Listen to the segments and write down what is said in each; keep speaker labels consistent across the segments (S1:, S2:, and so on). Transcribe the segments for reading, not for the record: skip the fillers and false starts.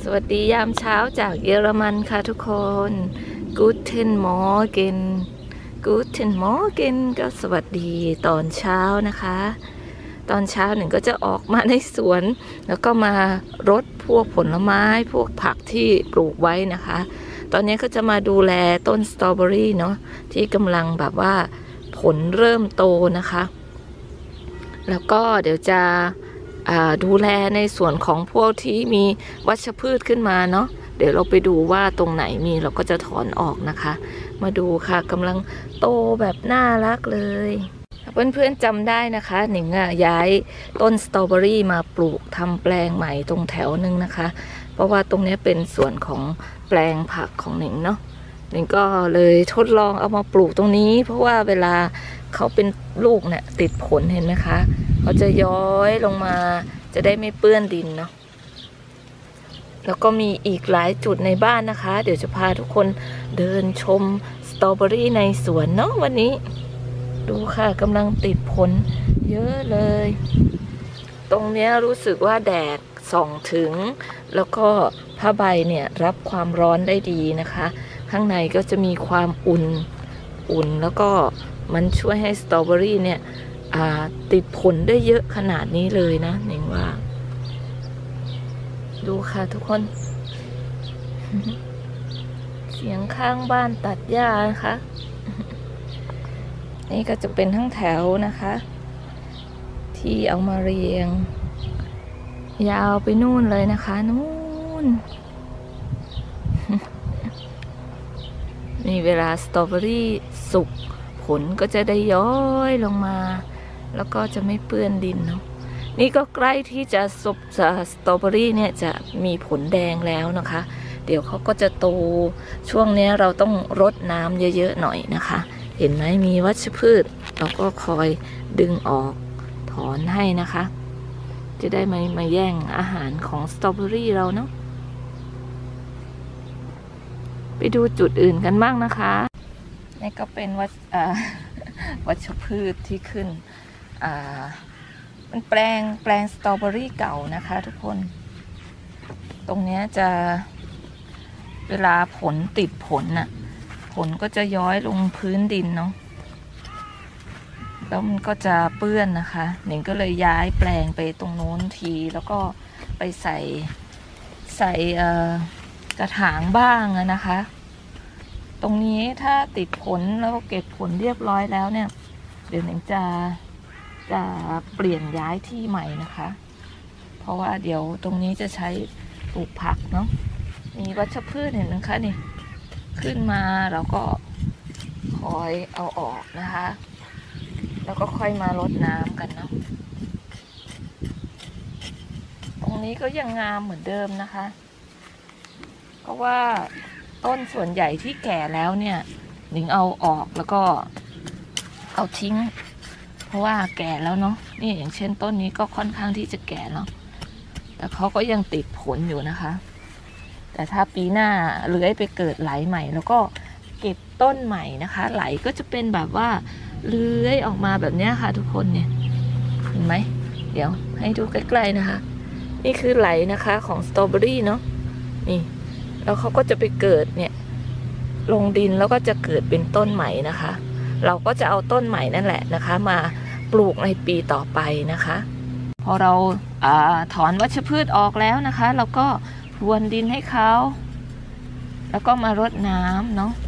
S1: วัสดียามเช้าจากเยอรมันค่ะทุกคน Guten Morgen Guten Morgen ก็สวัสดีตอนเช้านะคะ ตอนเช้าหนึ่งก็จะออกมาในสวน แล้วก็มารดพวกผลไม้พวกผักที่ปลูกไว้นะคะ ตอนนี้ก็จะมาดูแลต้นสตรอเบอรี่เนาะที่กำลังแบบว่าผลเริ่มโตนะคะ แล้วก็เดี๋ยวจะดูแลในส่วนของพวกที่มีวัชพืชขึ้นมาเนาะเดี๋ยวเราไปดูว่าตรงไหนมีเราก็จะถอนออกนะคะมาดูค่ะกำลังโตแบบน่ารักเลยเพื่อนๆจำได้นะคะหนิงย้ายต้นสตรอเบอรี่มาปลูกทำแปลงใหม่ตรงแถวนึงนะคะเพราะว่าตรงนี้เป็นส่วนของแปลงผักของหนิงเนาะหนิงก็เลยทดลองเอามาปลูกตรงนี้เพราะว่าเวลาเขาเป็นลูกเนี่ยติดผลเห็นไหมคะเขาจะย้อยลงมาจะได้ไม่เปื้อนดินเนาะแล้วก็มีอีกหลายจุดในบ้านนะคะเดี๋ยวจะพาทุกคนเดินชมสตรอเบอรี่ในสวนเนาะวันนี้ดูค่ะกำลังติดผลเยอะเลยตรงเนี้ยรู้สึกว่าแดดส่องถึงแล้วก็ผ้าใบเนี่ยรับความร้อนได้ดีนะคะข้างในก็จะมีความอุ่นแล้วก็มันช่วยให้สตรอเบอรี่เนี่ยติดผลได้เยอะขนาดนี้เลยนะหนิงว่าดูค่ะทุกคน เสียงข้างบ้านตัดหญ้านะคะ นี่ก็จะเป็นทั้งแถวนะคะที่เอามาเรียงยาวไปนู่นเลยนะคะนู่น นี่เวลาสตรอเบอรี่สุกผลก็จะได้ย้อยลงมาแล้วก็จะไม่เปื้อนดินเนาะนี่ก็ใกล้ที่จะสตรอเบอรี่เนี่ยจะมีผลแดงแล้วนะคะเดี๋ยวเขาก็จะโตช่วงนี้เราต้องรดน้ำเยอะๆหน่อยนะคะเห็นไหมมีวัชพืชเราก็คอยดึงออกถอนให้นะคะจะได้ไม่มาแย่งอาหารของสตรอเบอรี่เราเนาะไปดูจุดอื่นกันบ้างนะคะนี่ก็เป็นวัชพืชที่ขึ้นมันแปลงสตรอเบอรี่เก่านะคะทุกคนตรงนี้จะเวลาผลติดผลน่ะผลก็จะย้อยลงพื้นดินเนาะแล้วมันก็จะเปื้อนนะคะหนิงก็เลยย้ายแปลงไปตรงโน้นทีแล้วก็ไปใส่กระถางบ้างนะคะตรงนี้ถ้าติดผลแล้วเก็บผลเรียบร้อยแล้วเนี่ยเดี๋ยวหนิงจะเปลี่ยนย้ายที่ใหม่นะคะเพราะว่าเดี๋ยวตรงนี้จะใช้ปลูกผักเนาะมีวัชพืชเห็นไหมคะนี่ขึ้นมาเราก็คอยเอาออกนะคะแล้วก็ค่อยมารดน้ำกันเนาะตรงนี้ก็ยังงามเหมือนเดิมนะคะเพราะว่าต้นส่วนใหญ่ที่แก่แล้วเนี่ยหนิงเอาออกแล้วก็เอาทิ้งเพราะว่าแก่แล้วเนาะนี่อย่างเช่นต้นนี้ก็ค่อนข้างที่จะแก่แล้วแต่เขาก็ยังติดผลอยู่นะคะแต่ถ้าปีหน้าเลื้อยไปเกิดไหลใหม่แล้วก็เก็บต้นใหม่นะคะไหลก็จะเป็นแบบว่าเลื้อยออกมาแบบนี้ค่ะทุกคนเนี่ยเห็นไหมเดี๋ยวให้ดูใกล้ๆนะคะนี่คือไหลนะคะของสตรอเบอรี่เนาะนี่แล้วเขาก็จะไปเกิดเนี่ยลงดินแล้วก็จะเกิดเป็นต้นใหม่นะคะเราก็จะเอาต้นใหม่นั่นแหละนะคะมาปลูกในปีต่อไปนะคะพอเราถอนวัชพืชออกแล้วนะคะเราก็พรวนดินให้เขาแล้วก็มารดน้ำเนาะ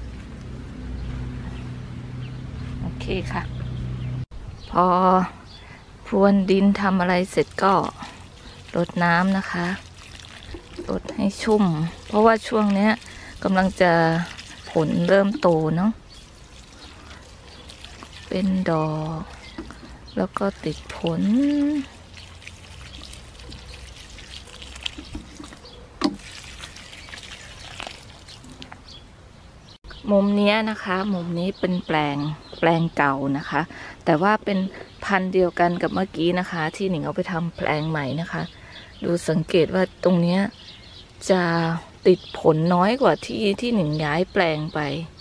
S1: โอเคค่ะพอพรวนดินทำอะไรเสร็จก็รดน้ำนะคะรดให้ชุ่มเพราะว่าช่วงนี้กำลังจะผลเริ่มโตเนาะเป็นดอกแล้วก็ติดผลมุมนี้นะคะมุมนี้เป็นแปลงเก่านะคะแต่ว่าเป็นพันธุ์เดียวกันกับเมื่อกี้นะคะที่หนิงเอาไปทำแปลงใหม่นะคะดูสังเกตว่าตรงนี้จะติดผลน้อยกว่าที่หนิงย้ายแปลงไป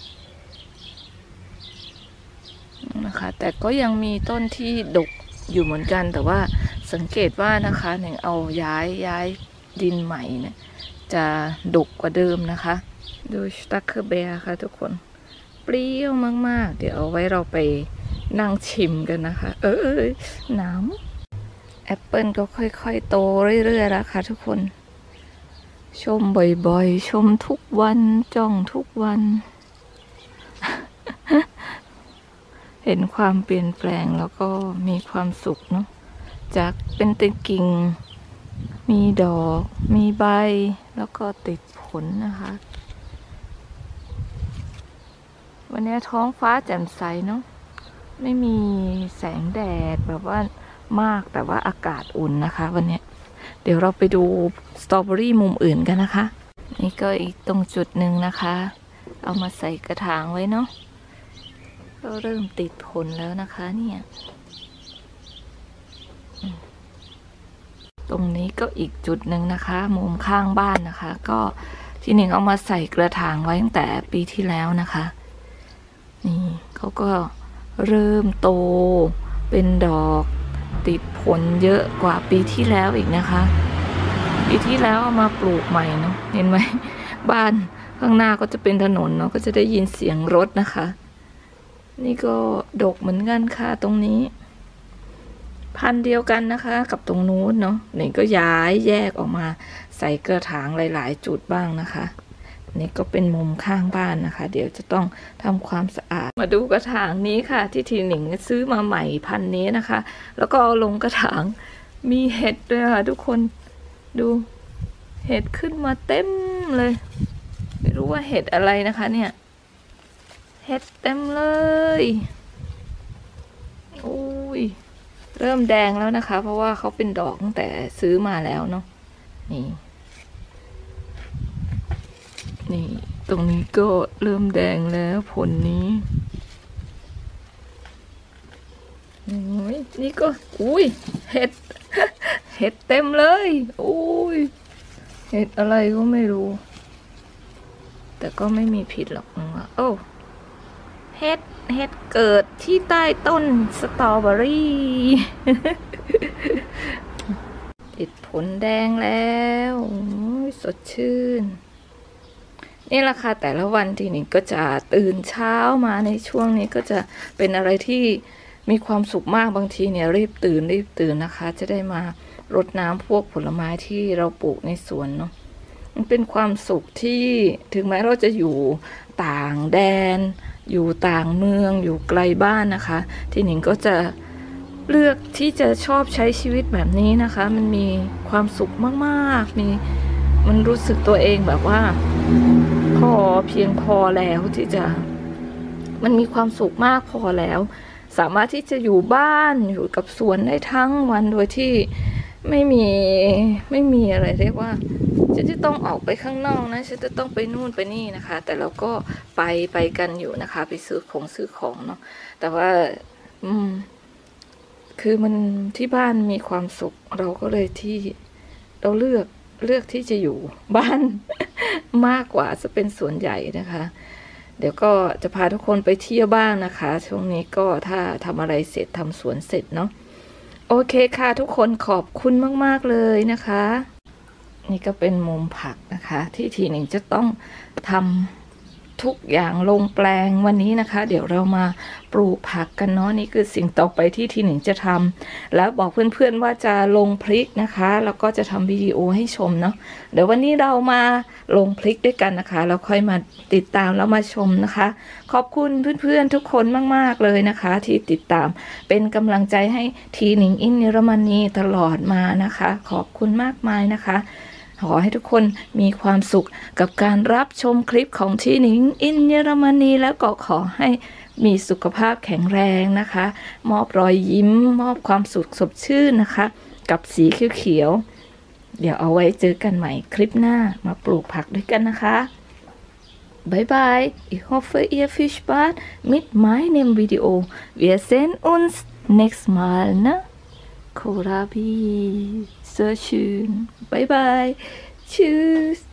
S1: นะคะแต่ก็ยังมีต้นที่ดกอยู่เหมือนกันแต่ว่าสังเกตว่านะคะหนิงเอาย้ายดินใหม่เนี่ยจะดุกว่าเดิมนะคะดูสตั๊กเคอร์แบร์ค่ะทุกคนเปรี้ยวมากๆเดี๋ยวเอาไว้เราไปนั่งชิมกันนะคะน้ำแอปเปิลก็ค่อยๆโตเรื่อยๆแล้วค่ะทุกคนชมบ่อยๆชมทุกวันจ้องทุกวัน เห็นความเปลี่ยนแปลงแล้วก็มีความสุขเนาะจากเป็นติดกิ่งมีดอกมีใบแล้วก็ติดผลนะคะวันนี้ท้องฟ้าแจ่มใสเนาะไม่มีแสงแดดแบบว่ามากแต่ว่าอากาศอุ่นนะคะวันนี้เดี๋ยวเราไปดูสตรอเบอรี่มุมอื่นกันนะคะนี่ก็อีกตรงจุดหนึ่งนะคะเอามาใส่กระถางไว้เนาะก็เริ่มติดผลแล้วนะคะเนี่ยตรงนี้ก็อีกจุดหนึ่งนะคะมุมข้างบ้านนะคะก็ที่หนึ่งเอามาใส่กระถางไว้ตั้งแต่ปีที่แล้วนะคะนี่เขาก็เริ่มโตเป็นดอกติดผลเยอะกว่าปีที่แล้วอีกนะคะปีที่แล้วเอามาปลูกใหม่เนาะเห็นไหมบ้านข้างหน้าก็จะเป็นถนนเนาะก็จะได้ยินเสียงรถนะคะนี่ก็ดกเหมือนกันค่ะตรงนี้พันธุ์เดียวกันนะคะกับตรงนู้นเนาะนี่ก็ย้ายแยกออกมาใส่กระถางหลายๆจุดบ้างนะคะนี่ก็เป็นมุมข้างบ้านนะคะเดี๋ยวจะต้องทำความสะอาดมาดูกระถางนี้ค่ะที่ทีหนิงซื้อมาใหม่พันธุ์นี้นะคะแล้วก็เอาลงกระถางมีเห็ดด้วยค่ะทุกคนดูเห็ดขึ้นมาเต็มเลยไม่รู้ว่าเห็ดอะไรนะคะเนี่ยเห็ดเต็มเลยอุ้ยเริ่มแดงแล้วนะคะเพราะว่าเขาเป็นดอกตั้งแต่ซื้อมาแล้วเนาะนี่ตรงนี้ก็เริ่มแดงแล้วผลนี้นี่ก็อุ้ยเห็ด เห็ดเต็มเลยอุ้ยเห็ดอะไรก็ไม่รู้แต่ก็ไม่มีผิดหรอกนะโอ้เห็ดเกิดที่ใต้ต้นสตรอเบอรี่ ติดผลแดงแล้วสดชื่นนี่แหละค่ะแต่ละวันทีนี้ก็จะตื่นเช้ามาในช่วงนี้ก็จะเป็นอะไรที่มีความสุขมากบางทีเนี่ยรีบตื่นนะคะจะได้มารดน้ำพวกผลไม้ที่เราปลูกในสวนเนาะมันเป็นความสุขที่ถึงแม้เราจะอยู่ต่างแดนอยู่ต่างเมืองอยู่ไกลบ้านนะคะทีหนิงก็จะเลือกที่จะชอบใช้ชีวิตแบบนี้นะคะมันมีความสุขมากๆมันรู้สึกตัวเองแบบว่าเพียงพอแล้วที่จะมันมีความสุขมากพอแล้วสามารถที่จะอยู่บ้านอยู่กับสวนได้ทั้งวันโดยที่ไม่มีอะไรเรียกว่าฉันจะต้องออกไปข้างนอกนะฉันจะต้องไปนู่นไปนี่นะคะแต่เราก็ไปกันอยู่นะคะไปซื้อของเนาะแต่ว่าคือมันที่บ้านมีความสุขเราก็เลยที่เราเลือกที่จะอยู่บ้านมากกว่าจะเป็นส่วนใหญ่นะคะเดี๋ยวก็จะพาทุกคนไปเที่ยวบ้างนะคะช่วงนี้ก็ถ้าทำอะไรเสร็จทำสวนเสร็จเนาะโอเคค่ะทุกคนขอบคุณมากๆเลยนะคะนี่ก็เป็นมุมผักนะคะที่ทีหนึ่งจะต้องทำทุกอย่างลงแปลงวันนี้นะคะเดี๋ยวเรามาปลูกผักกันเนาะนี่คือสิ่งต่อไปที่ทีหนึ่งจะทำแล้วบอกเพื่อนๆว่าจะลงพริกนะคะแล้วก็จะทำวิดีโอให้ชมเนาะเดี๋ยววันนี้เรามาลงพริกด้วยกันนะคะแล้วค่อยมาติดตามแล้วมาชมนะคะขอบคุณเพื่อนๆทุกคนมากๆเลยนะคะที่ติดตามเป็นกำลังใจให้ทีหนิงอินเยอรมนีตลอดมานะคะขอบคุณมากมายนะคะขอให้ทุกคนมีความสุขกับการรับชมคลิปของทีหนิงอินเยอรมนีแล้วก็ขอให้มีสุขภาพแข็งแรงนะคะมอบรอยยิ้มมอบความสุขสดชื่นนะคะกับสีเขียวๆเดี๋ยวเอาไว้เจอกันใหม่คลิปหน้ามาปลูกผักด้วยกันนะคะบายบาย Ich hoffe ihr viel Spaß mit meinem Video wir sehen uns next Mal ne Kohlrabi sehr schön bye bye tschüss